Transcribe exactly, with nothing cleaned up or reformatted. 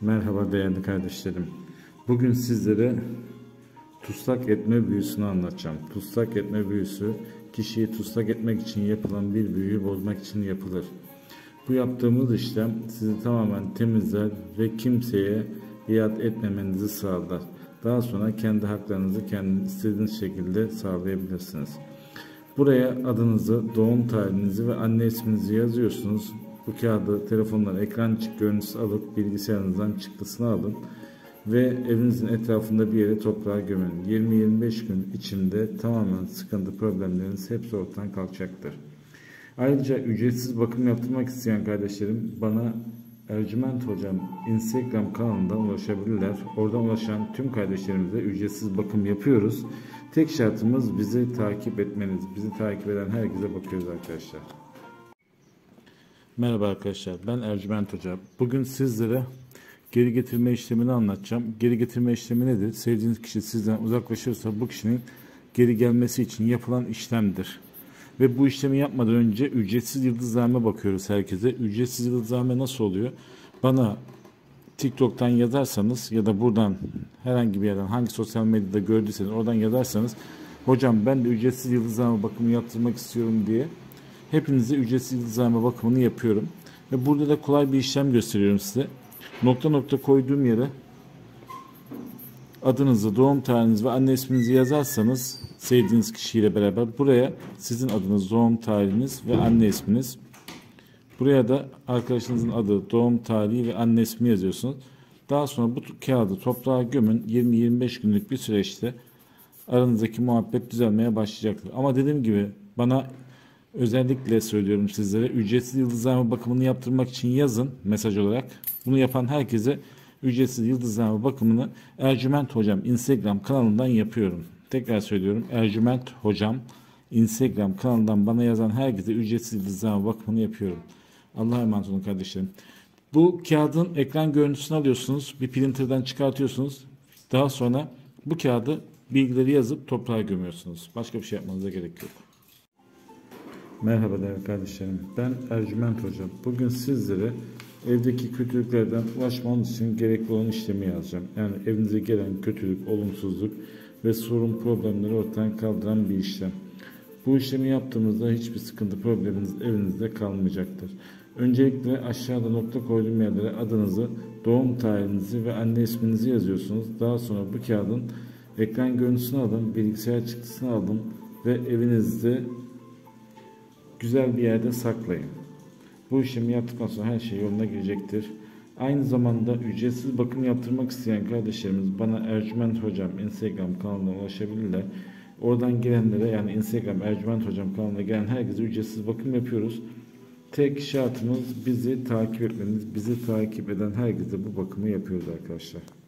Merhaba değerli kardeşlerim. Bugün sizlere tutsak etme büyüsünü anlatacağım. Tutsak etme büyüsü, kişiyi tutsak etmek için yapılan bir büyüyü bozmak için yapılır. Bu yaptığımız işlem sizi tamamen temizler ve kimseye iade etmemenizi sağlar. Daha sonra kendi haklarınızı kendi istediğiniz şekilde sağlayabilirsiniz. Buraya adınızı, doğum tarihinizi ve anne isminizi yazıyorsunuz. Bu kağıdı telefondan ekran görüntüsü alıp bilgisayarınızdan çıktısını alın ve evinizin etrafında bir yere toprağa gömün. yirmi yirmi beş gün içinde tamamen sıkıntı problemleriniz hepsi ortadan kalkacaktır. Ayrıca ücretsiz bakım yaptırmak isteyen kardeşlerim bana Ercüment Hocam Instagram kanalından ulaşabilirler. Oradan ulaşan tüm kardeşlerimize ücretsiz bakım yapıyoruz. Tek şartımız bizi takip etmeniz. Bizi takip eden herkese bakıyoruz arkadaşlar. Merhaba arkadaşlar, ben Ercüment Hoca. Bugün sizlere geri getirme işlemini anlatacağım. Geri getirme işlemi nedir? Sevdiğiniz kişi sizden uzaklaşırsa bu kişinin geri gelmesi için yapılan işlemdir. Ve bu işlemi yapmadan önce ücretsiz yıldızlarına bakıyoruz herkese. Ücretsiz yıldızlarına nasıl oluyor? Bana TikTok'tan yazarsanız ya da buradan herhangi bir yerden hangi sosyal medyada gördüyseniz oradan yazarsanız hocam ben de ücretsiz yıldızlarına bakımı yaptırmak istiyorum diye hepinize ücretsiz yıldızlarına bakımını yapıyorum. Ve burada da kolay bir işlem gösteriyorum size. Nokta nokta koyduğum yere adınızı, doğum tarihinizi ve anne isminizi yazarsanız sevdiğiniz kişiyle beraber buraya sizin adınız, doğum tarihiniz ve anne isminiz. Buraya da arkadaşınızın adı, doğum tarihi ve anne ismi yazıyorsunuz. Daha sonra bu kağıdı toprağa gömün. yirmi yirmi beş günlük bir süreçte aranızdaki muhabbet düzelmeye başlayacaktır. Ama dediğim gibi bana özellikle söylüyorum sizlere ücretsiz yıldızlarma bakımını yaptırmak için yazın mesaj olarak. Bunu yapan herkese ücretsiz yıldızlarma bakımını Ercüment Hocam Instagram kanalından yapıyorum. Tekrar söylüyorum, Ercüment Hocam Instagram kanalından bana yazan herkese ücretsiz yıldızlarma bakımını yapıyorum. Allah'a emanet olun kardeşlerim. Bu kağıdın ekran görüntüsünü alıyorsunuz, bir printerden çıkartıyorsunuz. Daha sonra bu kağıdı bilgileri yazıp toprağa gömüyorsunuz. Başka bir şey yapmanıza gerek yok. Merhaba değerli kardeşlerim. Ben Ercüment Hocam. Bugün sizlere evdeki kötülüklerden ulaşmanız için gerekli olan işlemi yazacağım. Yani evinize gelen kötülük, olumsuzluk ve sorun problemleri ortadan kaldıran bir işlem. Bu işlemi yaptığımızda hiçbir sıkıntı probleminiz evinizde kalmayacaktır. Öncelikle aşağıda nokta koyduğum yerlere adınızı, doğum tarihinizi ve anne isminizi yazıyorsunuz. Daha sonra bu kağıdın ekran görüntüsünü alın, bilgisayar çıktısını alın ve evinizde güzel bir yerde saklayın. Bu işlemi yaptıktan sonra her şey yoluna girecektir. Aynı zamanda ücretsiz bakım yaptırmak isteyen kardeşlerimiz bana Ercüment Hocam Instagram kanalına ulaşabilirler. Oradan gelenlere, yani Instagram Ercüment Hocam kanalına gelen herkese ücretsiz bakım yapıyoruz. Tek şartımız bizi takip etmeniz. Bizi takip eden herkese bu bakımı yapıyoruz arkadaşlar.